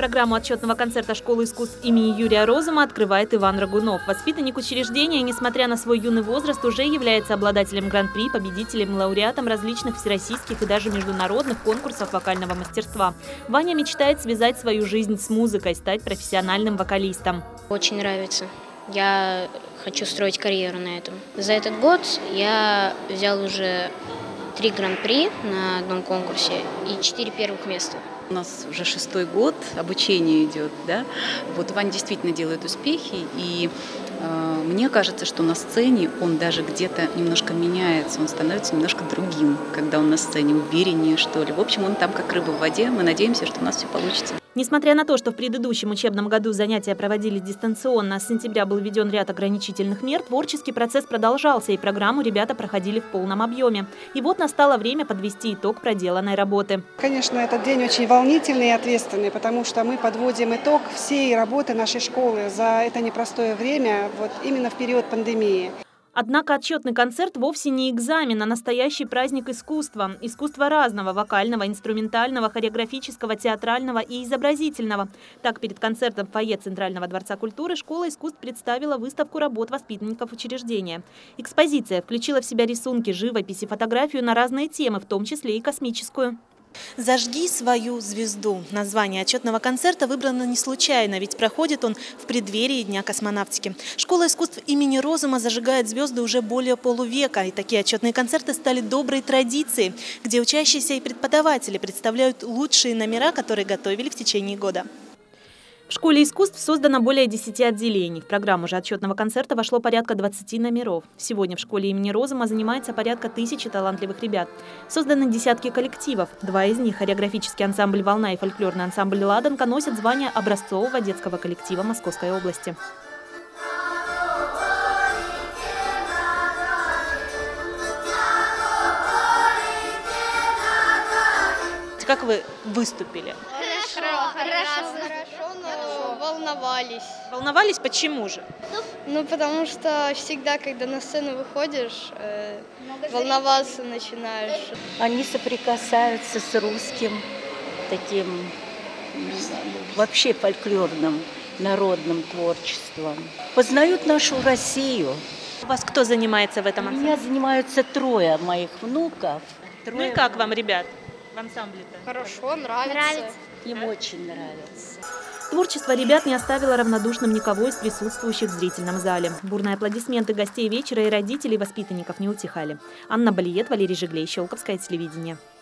Программу отчетного концерта школы искусств имени Юрия Розума открывает Иван Рагунов. Воспитанник учреждения, несмотря на свой юный возраст, уже является обладателем гран-при, победителем, лауреатом различных всероссийских и даже международных конкурсов вокального мастерства. Ваня мечтает связать свою жизнь с музыкой, стать профессиональным вокалистом. Очень нравится. Я хочу строить карьеру на этом. За этот год я взял уже 3 гран-при на одном конкурсе и 4 первых места. У нас уже 6-й год, обучение идет, да. Вот Ваня действительно делает успехи, и мне кажется, что на сцене он даже где-то немножко меняется, он становится немножко другим, когда он на сцене, увереннее, что ли. В общем, он там как рыба в воде, мы надеемся, что у нас все получится. Несмотря на то, что в предыдущем учебном году занятия проводились дистанционно, с сентября был введен ряд ограничительных мер, творческий процесс продолжался, и программу ребята проходили в полном объеме. И вот настало время подвести итог проделанной работы. Конечно, этот день очень волнительный и ответственный, потому что мы подводим итог всей работы нашей школы за это непростое время, вот именно в период пандемии. Однако отчетный концерт вовсе не экзамен, а настоящий праздник искусства. Искусства разного – вокального, инструментального, хореографического, театрального и изобразительного. Так, перед концертом в фойе Центрального дворца культуры школа искусств представила выставку работ воспитанников учреждения. Экспозиция включила в себя рисунки, живопись и фотографию на разные темы, в том числе и космическую. «Зажги свою звезду». Название отчетного концерта выбрано не случайно, ведь проходит он в преддверии Дня космонавтики. Школа искусств имени Розума зажигает звезды уже более полувека, и такие отчетные концерты стали доброй традицией, где учащиеся и преподаватели представляют лучшие номера, которые готовили в течение года. В школе искусств создано более 10 отделений. В программу же отчетного концерта вошло порядка 20 номеров. Сегодня в школе имени Розума занимается порядка 1000 талантливых ребят. Созданы десятки коллективов. 2 из них, хореографический ансамбль «Волна» и фольклорный ансамбль «Ладанка», носят звание образцового детского коллектива Московской области. Как вы выступили? Хорошо, но волновались. Волновались? Почему же? Ну, потому что всегда, когда на сцену выходишь, волноваться начинаешь. Они соприкасаются с русским, таким вообще фольклорным, народным творчеством. Познают нашу Россию. У вас кто занимается в этом У ансамбле? меня занимаются 3 моих внуков. Ну и как вам, ребят, в ансамбле-то? Хорошо, нравится. Им очень нравится. Творчество ребят не оставило равнодушным никого из присутствующих в зрительном зале. Бурные аплодисменты гостей вечера и родителей воспитанников не утихали. Анна Балиет, Валерий Жиглей, Щелковское телевидение.